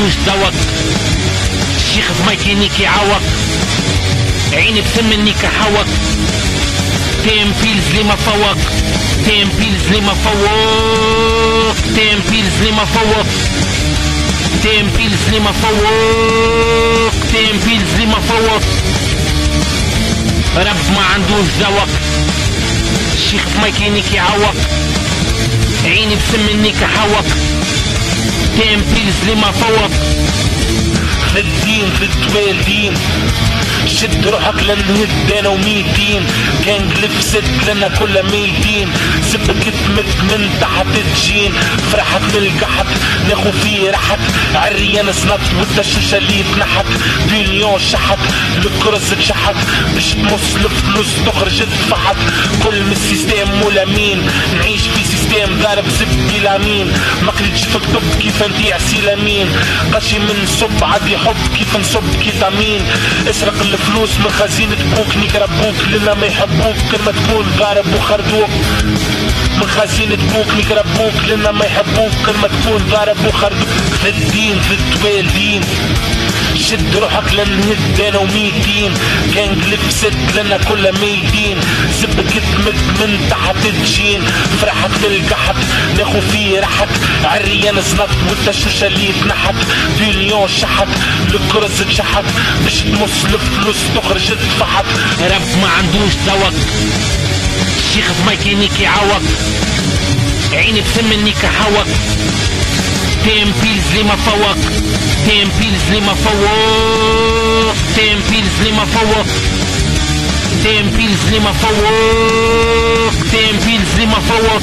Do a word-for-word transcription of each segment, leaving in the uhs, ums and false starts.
عندوش ذوق، الشيخ في مايكينيك يعوق، عيني بسمني كحوق، تيم بيلز لي ما فوق، تيم بيلز لي ما فوق، تيم بيلز لي ما فوق، تيم بيلز لي ما فوق، تيم بيلز لي ما فوق. رب ما عندوش ذوق، الشيخ في مايكينيك يعوق، عيني بسمني كحوق، تيم بيلز لي ما فوق. في الدين في التوالدين شد روحك لنهد انا وميتين، كان قلب ست لنا كل ميتين، سبكت مت من تحت تجين، فرحت للقحط ناخو فيه رحت، عريان سنط والدشاشة اللي يتنحت، دنيا شحت الكرز اتشحت، باش تمص الفلوس تخرج تفحت، كل من السيستيم ولا مين، نعيش في سيستيم ضارب زبدي لامين، ما قريتش في الطب كيف نبيع سيلامين، قشي من صب عادي حب كيف نصب كيتامين، اسرق الفلوس من خزينة بوك نيك ربوك لنا ما يحبوك كلمة تكون ضارب وخردوك، من خزينة بوك نيك ربوك لنا ما يحبوك كلمة تكون ضارب وخردوك. في الدين في التوالدين شد روحك لنهد انا وميتين، كان قلب ست لنا كل ميتين، سبكت مد من تحت تجين، فرحت للقحط ناخو فيه رحت، عريان سنط والدشاشة اللي يتنحت، دنيا شحت الكرز اتشحت، باش تمص الفلوس تخرج تفحت. رب ما عندوش ذوق، الشيخ في مايكينيك يعوق، عيني بسمني كحوق، تيم بيلز لي ما فوق، تيم بيلز لي ما فوق، تيم بيلز لي ما فوق، تيم بيلز لي ما فوق، تيم بيلز لي ما فوق.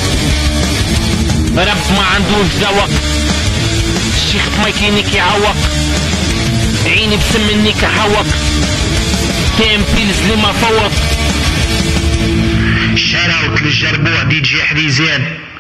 رب ما عندوش ذوق، الشيخ في مايكينيك يعوق، عيني بسمني كحوق، تيم بيلز لي ما فوق. شاراوت للجربوع دي جي حديزان.